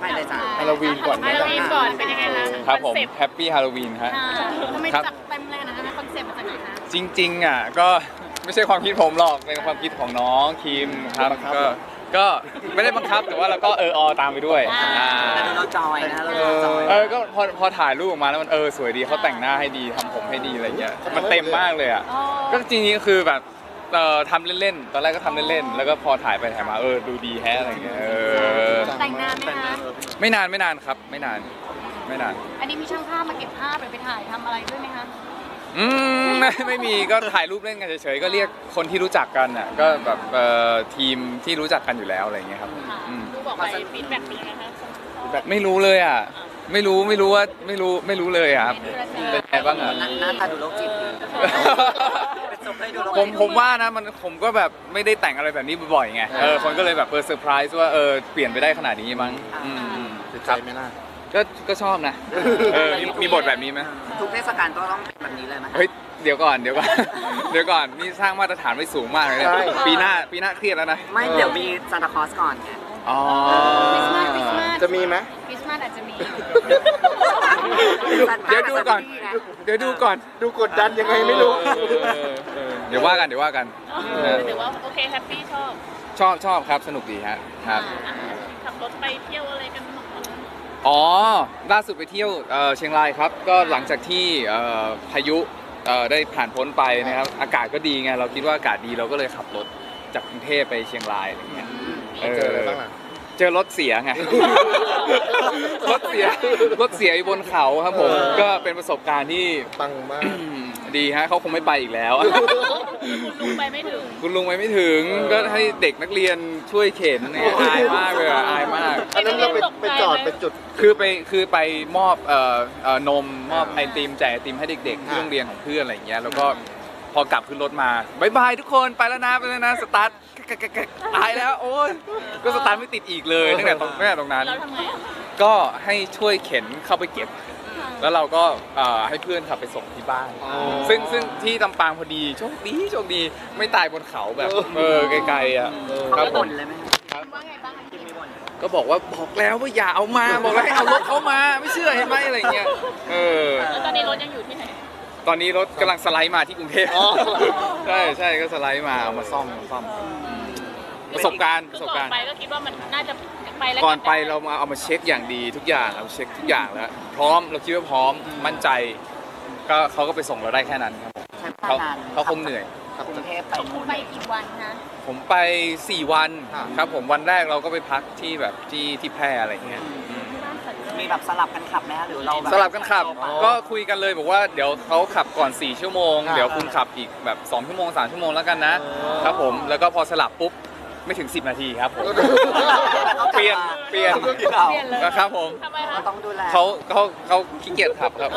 ไปเลยจ้ะฮาโลวีนก่อนฮาโลวีนก่อนเป็นยังไงนะครับผมแฮปปี้ฮาโลวีนฮะทำไมจัดเต็มเลยนะคอนเซ็ปต์มาจากไหนคะจริงๆอ่ะก็ไม่ใช่ความคิดผมหรอกเป็นความคิดของน้องคิมครับก็ไม่ได้บังคับแต่ว่าเราก็ตามไปด้วยแต่เราจอยนะเราจอยก็พอถ่ายรูปออกมาแล้วมันสวยดีเขาแต่งหน้าให้ดีทำผมให้ดีอะไรเงี้ยมันเต็มมากเลยอ่ะก็จริงๆคือแบบทำเล่นๆตอนแรกก็ทำเล่นๆแล้วก็พอถ่ายไปถ่ายมาดูดีแฮะอะไรเงี้ยแต่งนานไหมคะไม่นานครับไม่นานอันนี้มีช่างภาพมาเก็บภาพไปถ่ายทำอะไรด้วยไหมคะไม่มีก็ถ่ายรูปเล่นกันเฉยๆก็เรียกคนที่รู้จักกันอ่ะก็แบบทีมที่รู้จักกันอยู่แล้วอะไรเงี้ยครับดูบอกไปฟีดแบ็กเป็นยังไงคะไม่รู้เลยอ่ะไม่รู้ว่าไม่รู้เลยอ่ะเป็นไงบ้างอ่ะหน้าตาดูโรคจิตผมว่านะผมก็แบบไม่ได้แต่งอะไรแบบนี้บ่อยๆไงคนก็เลยแบบเซอร์ไพรส์ว่าเปลี่ยนไปได้ขนาดนี้มั้งติดใจไหมล่ะก็ชอบนะมีบทแบบนี้ไหมทุกเทศกาลก็ต้องเป็นแบบนี้เลยไหมเฮ้ยเดี๋ยวก่อนนี่สร้างมาตรฐานไว้สูงมากเลยปีหน้าเครียดแล้วนะไม่เดี๋ยวมีซานตาคลอสก่อนไงคริสต์มาสจะมีไหมคริสต์มาสอาจจะมีเดี๋ยวดูก่อนดูกดดันยังไงไม่รู้เดี๋ยวว่ากันถือว่าโอเคแฮปปี้ชอบครับสนุกดีครับขับรถไปเที่ยวอะไรกันล่าสุดไปเที่ยวเชียงรายครับก็หลังจากที่พายุได้ผ่านพ้นไปนะครับอากาศก็ดีไงเราคิดว่าอากาศดีเราก็เลยขับรถจากกรุงเทพไปเชียงรายอะไรเงี้ยเจออะไรบ้างล่ะเจอรถเสียไงรถเสียอยู่บนเขาครับผมก็เป็นประสบการณ์ที่ปังมากดีฮะเขาคงไม่ไปอีกแล้วคุณลุงไปไม่ถึงก็ให้เด็กนักเรียนช่วยเข็นอายมากเลยอายมากอันนั้นเราไปจอดไปจุดคือไปมอบนมมอบไอติมแจกไอติมให้เด็กๆที่โรงเรียนของเพื่อนอะไรอย่างเงี้ยแล้วก็พอกลับขึ้นรถมาบายบายทุกคนไปแล้วนะสตาร์ทตายแล้วโอ้ยก็สตาร์ทไม่ติดอีกเลยตั้งแต่ตรงนั้นก็ให้ช่วยเข็นเข้าไปเก็บแล้วเราก็ให้เพื่อนขับไปส่งที่บ้านซึ่งที่ลำปางพอดีโชคดีไม่ตายบนเขาแบบไกลๆอ่ะครับผมเลยไหมว่าไงบ้างก็บอกแล้วว่าอย่าเอามาบอกแล้วให้เอารถเขามาไม่เชื่อเห็นไหมอะไรเงี้ยแล้วตอนนี้รถยังอยู่ที่ไหนตอนนี้รถกำลังสไลด์มาที่กรุงเทพใช่ก็สไลด์มาเอามาซ่อมประสบการณ์ไปก็คิดว่ามันน่าจะไปแล้วก่อนไปเรามาเอามาเช็คอย่างดีทุกอย่างเราเช็คทุกอย่างแล้วพร้อมเราคิดว่าพร้อมมั่นใจก็เขาก็ไปส่งเราได้แค่นั้นครับเขาคงเหนื่อยกรุงเทพไปกี่วันคะผมไป4 วันครับผมวันแรกเราก็ไปพักที่แบบที่แพร่อะไรเงี้ยมีแบบสลับกันขับไหมหรือเราสลับกันขับก็คุยกันเลยบอกว่าเดี๋ยวเขาขับก่อน4 ชั่วโมงเดี๋ยวคุณขับอีกแบบ2 ชั่วโมง3 ชั่วโมงแล้วกันนะครับผมแล้วก็พอสลับปุ๊บไม่ถึง10 นาทีครับผมเปลี่ยนนะครับผมต้องดูแลเขาขี้เกียจขับครับ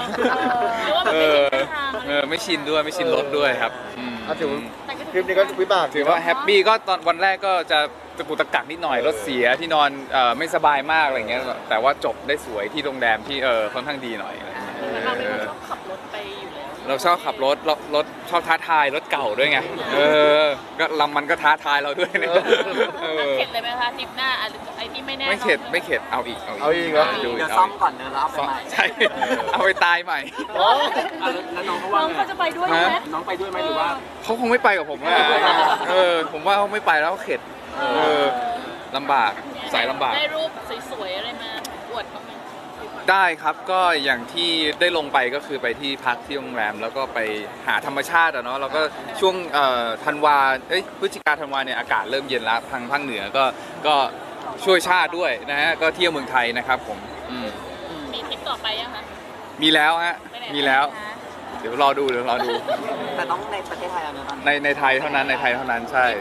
ไม่ชินรถด้วยครับถือคลิปนี้ก็วิบากถือว่าแฮปปี้ก็ตอนวันแรกก็จะตะกุกตะกักนิดหน่อยรถเสียที่นอนไม่สบายมากอะไรเงี้ยแต่ว่าจบได้สวยที่โรงแรมที่ค่อนข้างดีหน่อยเราเป็นคนชอบขับรถไปอยู่แล้วเราชอบขับรถชอบท้าทายรถเก่าด้วยไงก็มันก็ท้าทายเราด้วยนะเข็ดเลยไหมคะทริปหน้าไอ้ที่ไม่แน่ไม่เข็ดเอาอีกเหรอเดี๋ยวซ่อมก่อนเดี๋ยวเราเอาไปใหม่ใช่เอาไปตายใหม่แล้วน้องเขาจะไปด้วยไหมน้องไปด้วยไหมหรือว่าเขาคงไม่ไปกับผมผมว่าเขาไม่ไปแล้วเขาเข็ดลำบากสายลำบากได้รูปสวยๆอะไรมาอวดบ้างไหมได้ครับก็อย่างที่ได้ลงไปก็คือไปที่พักที่โรงแรมแล้วก็ไปหาธรรมชาติเนาะแล้วก็ช่วงธันวาพฤศจิกาธันวาเนี่ยอากาศเริ่มเย็นแล้วทางภาคเหนือก็ช่วยชาติด้วยนะฮะก็เที่ยวเมืองไทยนะครับผมมีทริปต่อไปยังคะมีแล้วเดี๋ยวรอดูแต่ต้องในประเทศไทยแล้วนะในไทยเท่านั้นใช่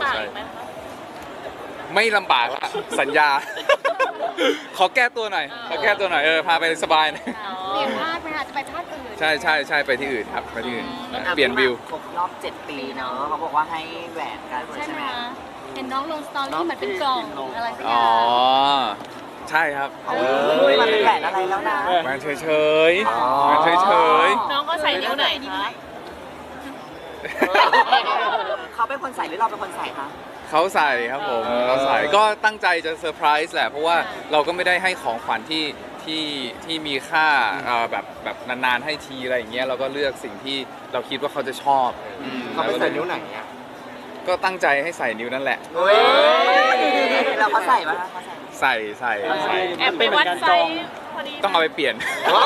ไม่ลำบากละสัญญาขอแก้ตัวหน่อยพาไปสบายหน่อยเปลี่ยนภาคไหมคะจะไปภาคอื่นใช่ไปที่อื่นครับไปที่อื่นเปลี่ยนวิวครบรอบ7 ปีเนาะเขาบอกว่าให้แหวนกันใช่ไหมเห็นน้องลงสตอรี่เหมือนเป็นกล่องอะไรสักอย่างใช่ครับมันเป็นแหวนอะไรแล้วนะแหวนเฉยน้องก็ใส่นิ้วไหนเขาเป็นคนใส่หรือเราเป็นคนใส่คะเขาใส่ครับผมเขาใส่ก็ตั้งใจจะเซอร์ไพรส์แหละเพราะว่าเราก็ไม่ได้ให้ของขวัญที่มีค่าแบบนานๆให้ทีอะไรอย่างเงี้ยเราก็เลือกสิ่งที่เราคิดว่าเขาจะชอบอืมเขาไปใส่นิ้วไหนอ่ะก็ตั้งใจให้ใส่นิ้วนั่นแหละเฮ้ยเราเขาใส่ปะเขาใส่ใส่แอบไปวัดไซส์พอดีต้องเอาไปเปลี่ยน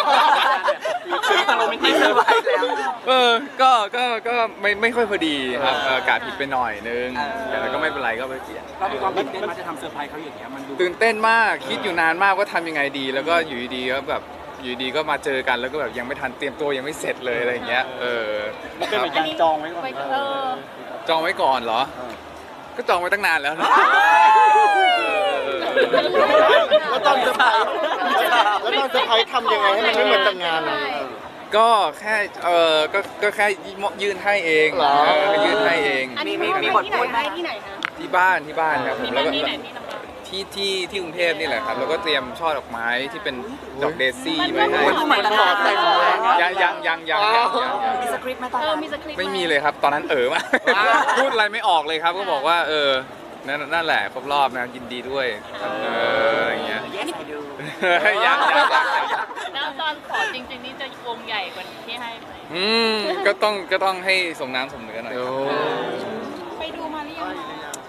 โรแมนติกเซอร์ไพรส์แล้วก็ไม่ค่อยพอดีครับกาผิดไปหน่อยนึงแต่ก็ไม่เป็นไรก็ไปเปลี่ยนเรามีความตื่นเต้นมาจะทำเซอร์ไพรส์เขาอย่างเงี้ยมันดูตื่นเต้นมากคิดอยู่นานมากว่าทำยังไงดี แล้วก็อยู่ดีๆก็แบบอยู่ดีก็มาเจอกันแล้วก็แบบยังไม่ทันเตรียมตัวยังไม่เสร็จเลยอะไรอย่างเงี้ยเป็นเหมือนการจองไว้ก่อนจองไว้ก่อนเหรอ ก็จองไว้ตั้งนานแล้วนะแล้วตอนเซอร์ไพรส์ทำยังไงให้มันไม่เหมือนแต่งงานอ่ะก็แค่ก็แค่ยื่นให้เองเหรอยื่นให้เองอันนี้มีบทพูดให้ที่ไหนคะที่บ้านครับผมแล้วก็ที่ไหนที่ลำปางที่กรุงเทพนี่แหละครับแล้วก็เตรียมช่อดอกไม้ที่เป็นดอกเดซี่ไว้ให้มันเหมือนตลอดแต่งงานยังมีสคริปต์ไหมตอนนั้นมีสคริปต์ไม่มีเลยครับ ตอนนั้นมากพูดอะไรไม่ออกเลยครับก็บอกว่านั่นแหละครบรอบนะยินดีด้วยอะไรอย่างเงี้ย Yes I do ยังแล้วตอนขอจริงๆนี่จะวงใหญ่กว่าที่ให้ไหมก็ต้องให้สมน้ำสมเนื้อหน่อยครับไปดูมาหรือยังคะ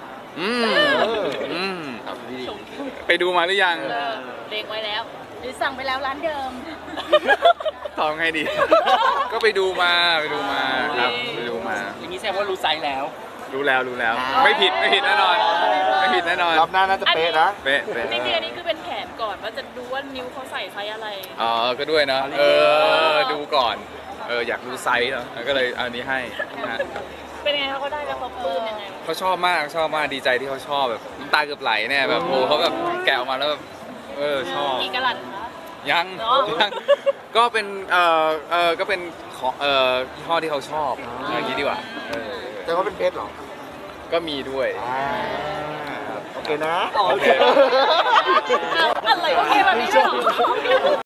ไปดูมาหรือยังเล็งไว้แล้ว หรือสั่งไปแล้วร้านเดิมตอบไงดี ก็ไปดูมาครับไปดูมาอย่างนี้แสดงว่ารู้ไซส์แล้วรู้แล้วไม่ผิดแน่นอนไม่ผิดแน่นอนรอบหน้าน่าจะเป๊ะนะเป๊ะจริงๆอันนี้คือเป็นแผนก่อนว่าจะดูว่านิ้วเขาใส่ไซส์อะไรอ๋อก็ด้วยเนาะดูก่อนอยากดูไซส์เนาะก็เลยอันนี้ให้นะเป็นไงเขาได้แล้วเขาปลื้มยังไงเขาชอบมากดีใจที่เขาชอบแบบน้ำตาเกือบไหลเนี่ยแบบโอ้เขาแบบแกะออกมาแล้วแบบชอบกี่กะลัดคะยังเนอะก็เป็นก็เป็นของยี่ห้อที่เขาชอบอย่างนี้ดีกว่าแต่ว่าเป็นเพชรเหรอก็มีด้วยโอเคนะโอเคอะไรโอเคแบบนี้ด้วยเหรอ